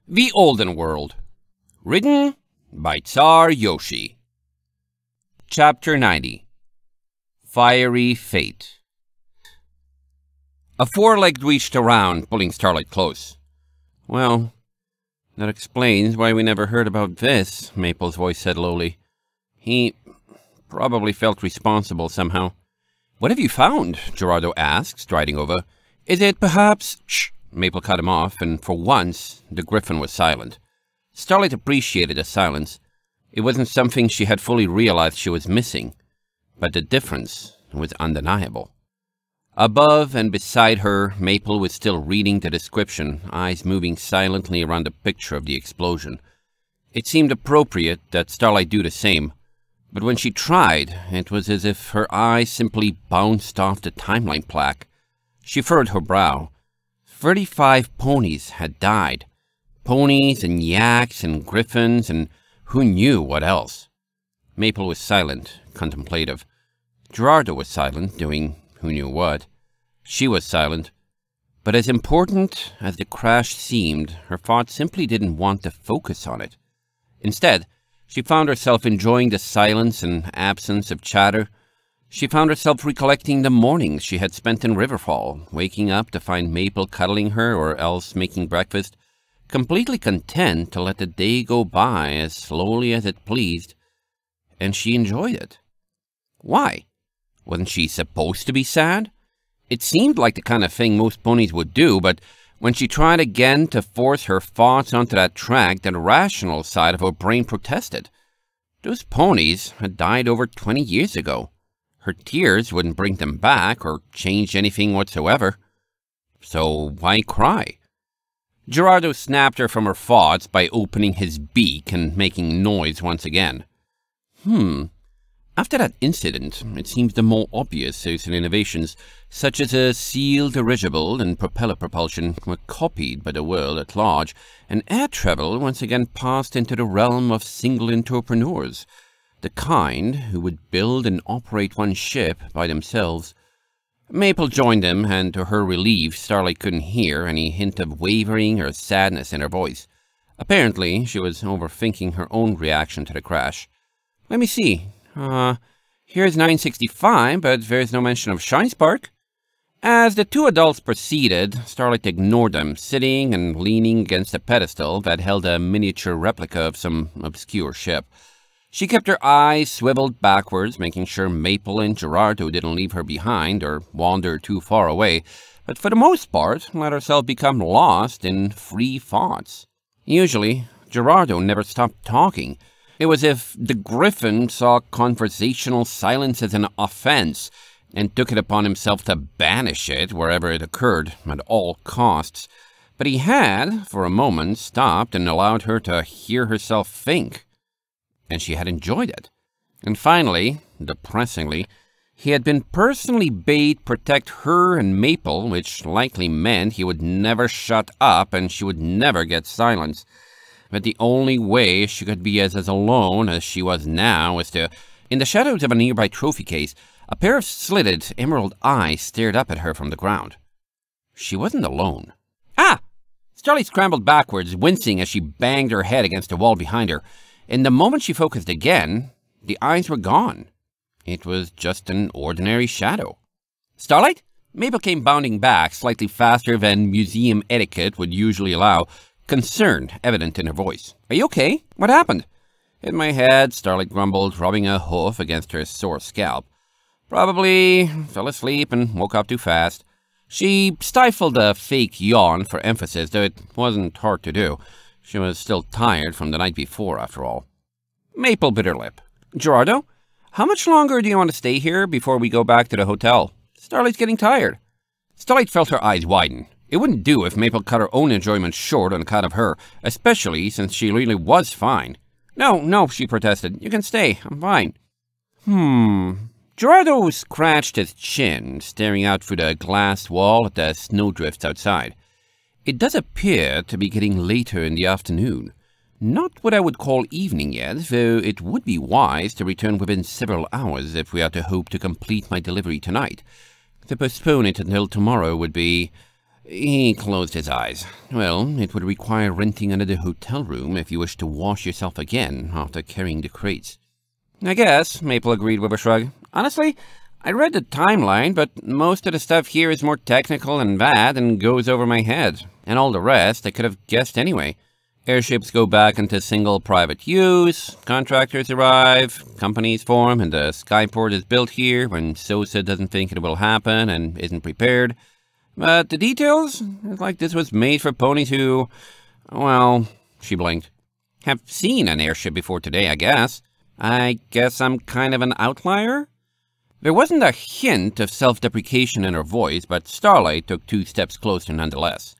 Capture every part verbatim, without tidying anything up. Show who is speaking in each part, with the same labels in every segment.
Speaker 1: The Olden World. Written by Czar Yoshi. Chapter ninety. Fiery Fate. A four-legged reached around, pulling Starlight close. "Well, that explains why we never heard about this," Maple's voice said lowly. "He probably felt responsible somehow." "What have you found?" Gerardo asked, striding over. "Is it perhaps—" Shh! Maple cut him off, and for once, the griffin was silent. Starlight appreciated the silence. It wasn't something she had fully realized she was missing, but the difference was undeniable. Above and beside her, Maple was still reading the description, eyes moving silently around the picture of the explosion. It seemed appropriate that Starlight do the same, but when she tried, it was as if her eyes simply bounced off the timeline plaque. She furrowed her brow. Thirty-five ponies had died. Ponies and yaks and griffins and who knew what else. Maple was silent, contemplative. Gerardo was silent, doing who knew what. She was silent. But as important as the crash seemed, her thoughts simply didn't want to focus on it. Instead, she found herself enjoying the silence and absence of chatter. She found herself recollecting the mornings she had spent in Riverfall, waking up to find Maple cuddling her or else making breakfast, completely content to let the day go by as slowly as it pleased. And she enjoyed it. Why? Wasn't she supposed to be sad? It seemed like the kind of thing most ponies would do, but when she tried again to force her thoughts onto that track, the rational side of her brain protested. Those ponies had died over twenty years ago. Her tears wouldn't bring them back or change anything whatsoever. So why cry? Gerardo snapped her from her thoughts by opening his beak and making noise once again. Hmm. After that incident, it seems the more obvious social innovations, such as a sealed dirigible and propeller propulsion, were copied by the world at large, and air travel once again passed into the realm of single entrepreneurs. The kind who would build and operate one ship by themselves. Maple joined them, and to her relief, Starlight couldn't hear any hint of wavering or sadness in her voice. Apparently, she was overthinking her own reaction to the crash. "Let me see. Uh, here's nine sixty-five, but there's no mention of Shine Spark." As the two adults proceeded, Starlight ignored them, sitting and leaning against a pedestal that held a miniature replica of some obscure ship. She kept her eyes swiveled backwards, making sure Maple and Gerardo didn't leave her behind or wander too far away, but for the most part, let herself become lost in free thoughts. Usually, Gerardo never stopped talking. It was as if the griffin saw conversational silence as an offense and took it upon himself to banish it wherever it occurred, at all costs. But he had, for a moment, stopped and allowed her to hear herself think. And she had enjoyed it. And finally, depressingly, he had been personally bade protect her and Maple, which likely meant he would never shut up and she would never get silence. But the only way she could be as, as alone as she was now was to... In the shadows of a nearby trophy case, a pair of slitted emerald eyes stared up at her from the ground. She wasn't alone. "Ah!" Starlight scrambled backwards, wincing as she banged her head against the wall behind her. In the moment she focused again, the eyes were gone. It was just an ordinary shadow. "Starlight?" Maple came bounding back, slightly faster than museum etiquette would usually allow, concern evident in her voice. "Are you okay? What happened?" "Hit my head," Starlight grumbled, rubbing a hoof against her sore scalp. "Probably fell asleep and woke up too fast." She stifled a fake yawn for emphasis, though it wasn't hard to do. She was still tired from the night before, after all. Maple bit her lip. "Gerardo, how much longer do you want to stay here before we go back to the hotel? Starlight's getting tired." Starlight felt her eyes widen. It wouldn't do if Maple cut her own enjoyment short on account of her, especially since she really was fine. "No, no," she protested. "You can stay. I'm fine." Hmm. Gerardo scratched his chin, staring out through the glass wall at the snowdrifts outside. "It does appear to be getting later in the afternoon. Not what I would call evening yet, though it would be wise to return within several hours if we are to hope to complete my delivery tonight. To postpone it until tomorrow would be... He closed his eyes. Well, it would require renting another hotel room if you wish to wash yourself again after carrying the crates. I guess, Maple agreed with a shrug. Honestly, I read the timeline, but most of the stuff here is more technical than that and goes over my head. And all the rest I could have guessed anyway. Airships go back into single private use, contractors arrive, companies form, and the skyport is built here when Sosa doesn't think it will happen and isn't prepared. But the details? It's like this was made for ponies who, well, she blinked, have seen an airship before today, I guess. I guess I'm kind of an outlier? There wasn't a hint of self-deprecation in her voice, but Starlight took two steps closer nonetheless.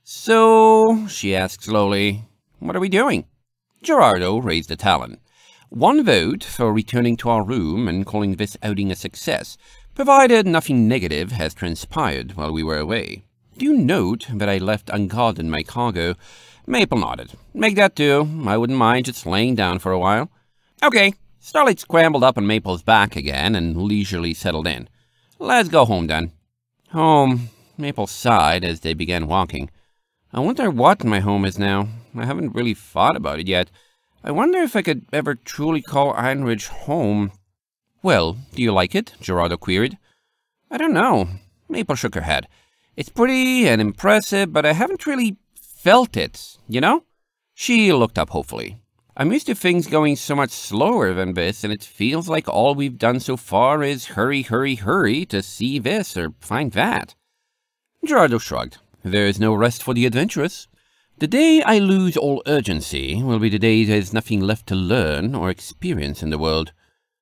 Speaker 1: So, she asked slowly, what are we doing? Gerardo raised a talon. One vote for returning to our room and calling this outing a success, provided nothing negative has transpired while we were away. Do note that I left unguarded my cargo. Maple nodded. Make that do. I wouldn't mind just laying down for a while. Okay. Starlight scrambled up on Maple's back again and leisurely settled in. Let's go home then. Home. Maple sighed as they began walking. I wonder what my home is now. I haven't really thought about it yet. I wonder if I could ever truly call Iron Ridge home. Well, do you like it? Gerardo queried. I don't know. Maple shook her head. It's pretty and impressive, but I haven't really felt it, you know? She looked up hopefully. I'm used to things going so much slower than this, and it feels like all we've done so far is hurry, hurry, hurry to see this or find that. Gerardo shrugged. There is no rest for the adventurous. The day I lose all urgency will be the day there is nothing left to learn or experience in the world.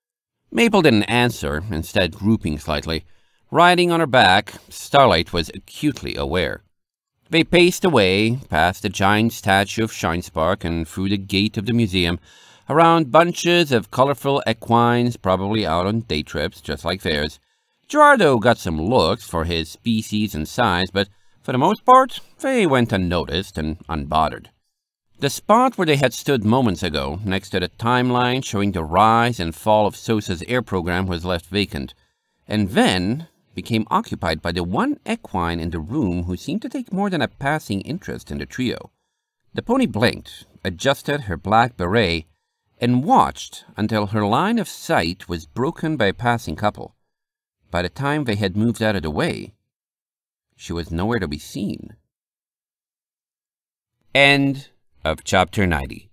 Speaker 1: Maple didn't answer, instead drooping slightly. Riding on her back, Starlight was acutely aware. They paced away, past the giant statue of Shinespark and through the gate of the museum, around bunches of colorful equines probably out on day trips just like theirs. Gerardo got some looks for his species and size, but for the most part, they went unnoticed and unbothered. The spot where they had stood moments ago, next to the timeline showing the rise and fall of Sosa's air program, was left vacant, and then became occupied by the one equine in the room who seemed to take more than a passing interest in the trio. The pony blinked, adjusted her black beret, and watched until her line of sight was broken by a passing couple. By the time they had moved out of the way, she was nowhere to be seen. End of chapter ninety.